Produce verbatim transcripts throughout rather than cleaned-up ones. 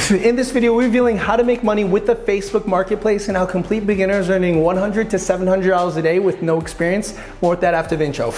In this video, we're revealing how to make money with the Facebook Marketplace and how complete beginners are earning one hundred to seven hundred dollars a day with no experience. More with that after the intro.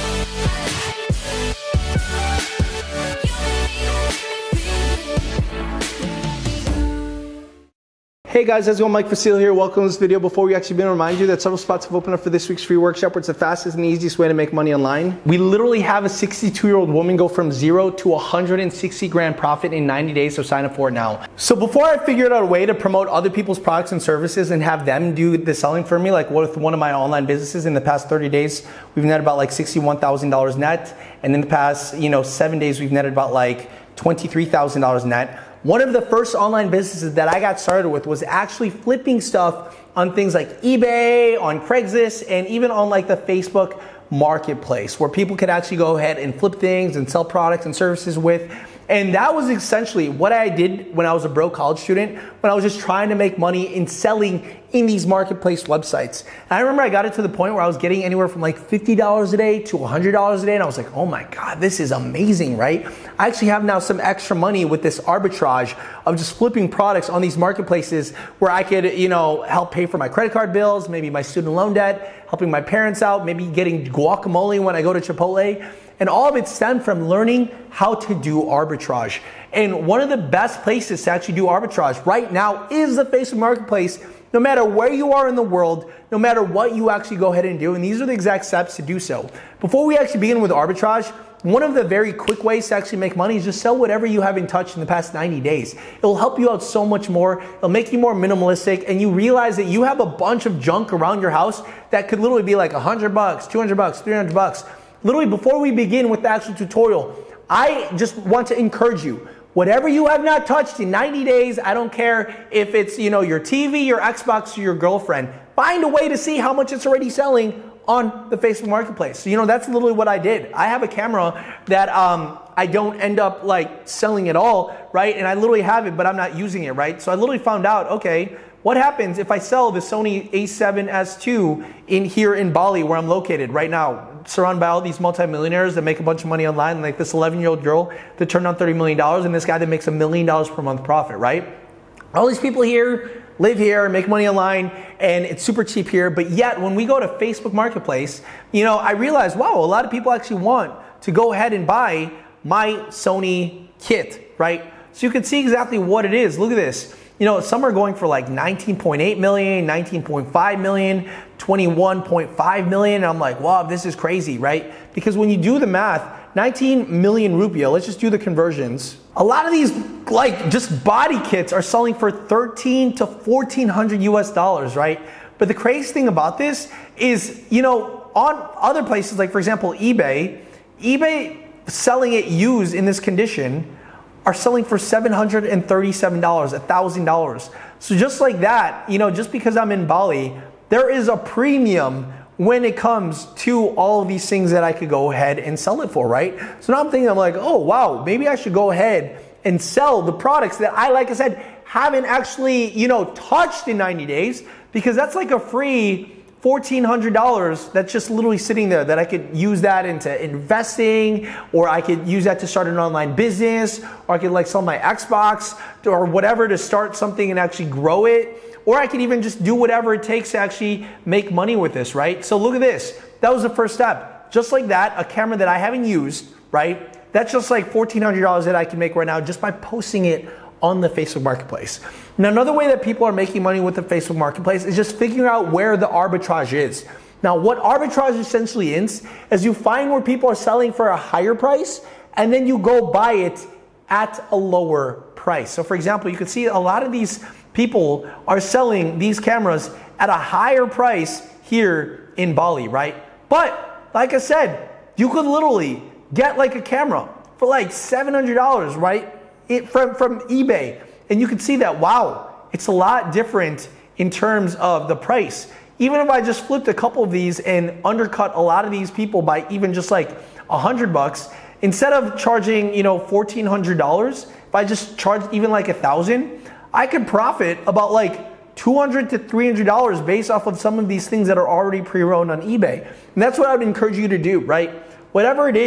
Hey guys, how's it going? Mike Vasile here. Welcome to this video. Before we actually begin, to remind you that several spots have opened up for this week's free workshop, where it's the fastest and easiest way to make money online. We literally have a sixty-two year old woman go from zero to one hundred sixty grand profit in ninety days, so sign up for it now. So before I figured out a way to promote other people's products and services and have them do the selling for me, like with one of my online businesses in the past thirty days, we've netted about like sixty-one thousand dollars net. And in the past, you know, seven days, we've netted about like twenty-three thousand dollars net. One of the first online businesses that I got started with was actually flipping stuff on things like eBay, on Craigslist, and even on like the Facebook Marketplace, where people could actually go ahead and flip things and sell products and services with. And that was essentially what I did when I was a broke college student, when I was just trying to make money in selling in these marketplace websites. And I remember I got it to the point where I was getting anywhere from like fifty dollars a day to one hundred dollars a day. And I was like, oh my God, this is amazing, right? I actually have now some extra money with this arbitrage of just flipping products on these marketplaces where I could, you know, help pay for my credit card bills, maybe my student loan debt, helping my parents out, maybe getting guacamole when I go to Chipotle. And all of it stemmed from learning how to do arbitrage. And one of the best places to actually do arbitrage right now is the Facebook Marketplace, no matter where you are in the world, no matter what you actually go ahead and do. And these are the exact steps to do so. Before we actually begin with arbitrage, one of the very quick ways to actually make money is just sell whatever you haven't touched in the past ninety days. It'll help you out so much more. It'll make you more minimalistic, and you realize that you have a bunch of junk around your house that could literally be like a hundred bucks, two hundred bucks, three hundred bucks. Literally, before we begin with the actual tutorial, I just want to encourage you, whatever you have not touched in ninety days, I don't care if it's, you know, your T V, your Xbox, or your girlfriend, find a way to see how much it's already selling on the Facebook Marketplace. So, you know, that's literally what I did. I have a camera that um, I don't end up like selling at all, right? And I literally have it, but I'm not using it, right? So I literally found out, okay, what happens if I sell the Sony A seven S two in here in Bali, where I'm located right now, surrounded by all these multimillionaires that make a bunch of money online, like this eleven year old girl that turned on thirty million dollars, and this guy that makes a million dollars per month profit, right? All these people here live here, make money online, and it's super cheap here. But yet, when we go to Facebook Marketplace, you know, I realize, wow, a lot of people actually want to go ahead and buy my Sony kit, right? So you can see exactly what it is. Look at this. You know, some are going for like nineteen point eight million, nineteen point five million, twenty-one point five million. And I'm like, wow, this is crazy, right? Because when you do the math, nineteen million rupiah, let's just do the conversions. A lot of these like just body kits are selling for thirteen to fourteen hundred U S dollars, right? But the crazy thing about this is, you know, on other places, like for example, eBay, eBay selling it used in this condition are selling for seven hundred thirty-seven dollars, one thousand dollars. So just like that, you know, just because I'm in Bali, there is a premium when it comes to all of these things that I could go ahead and sell it for, right? So now I'm thinking, I'm like, oh wow, maybe I should go ahead and sell the products that I, like I said, haven't actually, you know, touched in ninety days, because that's like a free fourteen hundred dollars that's just literally sitting there that I could use that into investing, or I could use that to start an online business, or I could like sell my Xbox or whatever to start something and actually grow it. Or I could even just do whatever it takes to actually make money with this, right? So look at this. That was the first step. Just like that, a camera that I haven't used, right? That's just like fourteen hundred dollars that I can make right now just by posting it on the Facebook Marketplace. Now, another way that people are making money with the Facebook Marketplace is just figuring out where the arbitrage is. Now, what arbitrage essentially is, is you find where people are selling for a higher price, and then you go buy it at a lower price. So for example, you can see a lot of these people are selling these cameras at a higher price here in Bali, right? But like I said, you could literally get like a camera for like seven hundred dollars, right? It, from, from eBay. And you can see that, wow, it's a lot different in terms of the price. Even if I just flipped a couple of these and undercut a lot of these people by even just like a hundred bucks, instead of charging, you know, fourteen hundred dollars, if I just charged even like a thousand, I could profit about like two hundred to three hundred dollars based off of some of these things that are already pre-owned on eBay. And that's what I would encourage you to do, right? Whatever it is,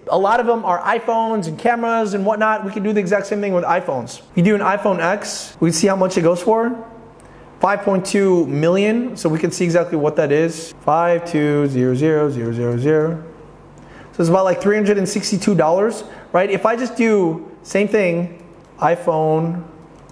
a lot of them are iPhones and cameras and whatnot. We can do the exact same thing with iPhones. You do an iPhone X, we can see how much it goes for. five point two million, so we can see exactly what that is. five two zero zero zero zero zero. So it's about like three hundred sixty-two dollars, right? If I just do same thing, iPhone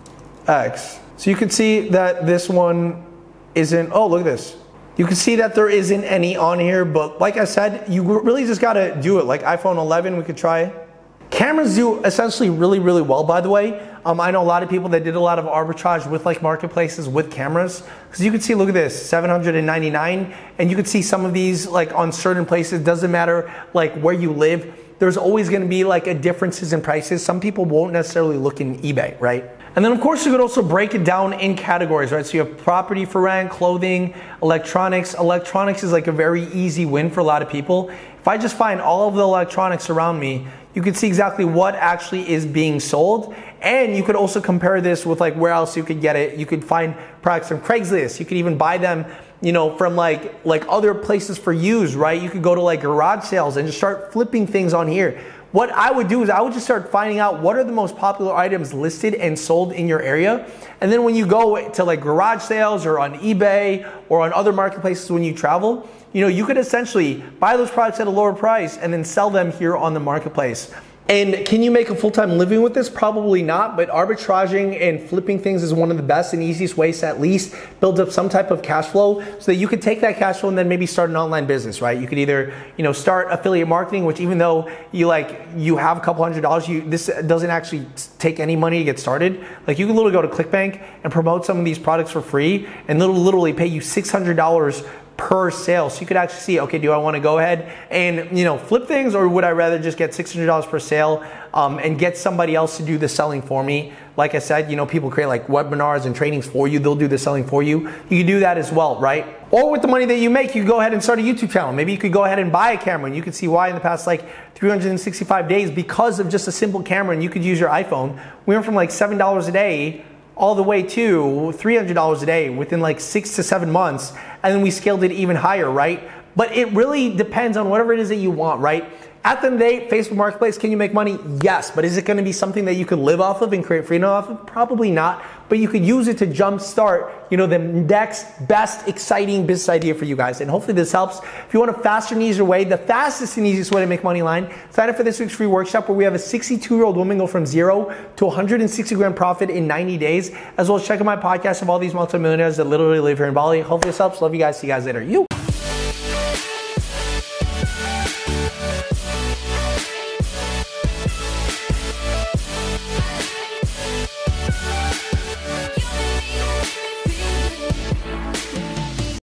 X. So you can see that this one isn't, oh, look at this. You can see that there isn't any on here, but like I said, you really just gotta do it. Like iPhone eleven, we could try. Cameras do essentially really, really well, by the way. Um, I know a lot of people that did a lot of arbitrage with like marketplaces with cameras. Because you can see, look at this, seven hundred ninety-nine. And you can see some of these like on certain places, doesn't matter like where you live. There's always gonna be like a differences in prices. Some people won't necessarily look in eBay, right? And then of course you could also break it down in categories, right? So you have property for rent, clothing, electronics. Electronics is like a very easy win for a lot of people. If I just find all of the electronics around me, you can see exactly what actually is being sold. And you could also compare this with like where else you could get it. You could find products from Craigslist. You could even buy them, you know, from like, like other places for used, right? You could go to like garage sales and just start flipping things on here. What I would do is I would just start finding out what are the most popular items listed and sold in your area. And then when you go to like garage sales or on eBay or on other marketplaces when you travel, you know, you could essentially buy those products at a lower price and then sell them here on the marketplace. And can you make a full-time living with this? Probably not, but arbitraging and flipping things is one of the best and easiest ways to at least build up some type of cash flow so that you could take that cash flow and then maybe start an online business, right? You could either, you know, start affiliate marketing, which even though you like, you have a couple hundred dollars, you, this doesn't actually take any money to get started. Like you can literally go to ClickBank and promote some of these products for free and literally pay you six hundred dollars per sale. So you could actually see, okay, do I want to go ahead and, you know, flip things, or would I rather just get six hundred dollars per sale um, and get somebody else to do the selling for me? Like I said, you know, people create like webinars and trainings for you. They'll do the selling for you. You can do that as well, right? Or with the money that you make, you go ahead and start a YouTube channel. Maybe you could go ahead and buy a camera, and you could see why in the past like three hundred sixty-five days, because of just a simple camera, and you could use your iPhone, we went from like seven dollars a day all the way to three hundred dollars a day within like six to seven months. And then we scaled it even higher, right? But it really depends on whatever it is that you want, right? At the end of the day, Facebook Marketplace, can you make money? Yes, but is it gonna be something that you could live off of and create freedom off of? Probably not, but you could use it to jumpstart, you know, the next best exciting business idea for you guys. And hopefully this helps. If you want a faster and easier way, the fastest and easiest way to make money online, sign up for this week's free workshop where we have a sixty-two year old woman go from zero to one hundred sixty grand profit in ninety days, as well as check out my podcast of all these multimillionaires that literally live here in Bali. Hopefully this helps. Love you guys. See you guys later. You.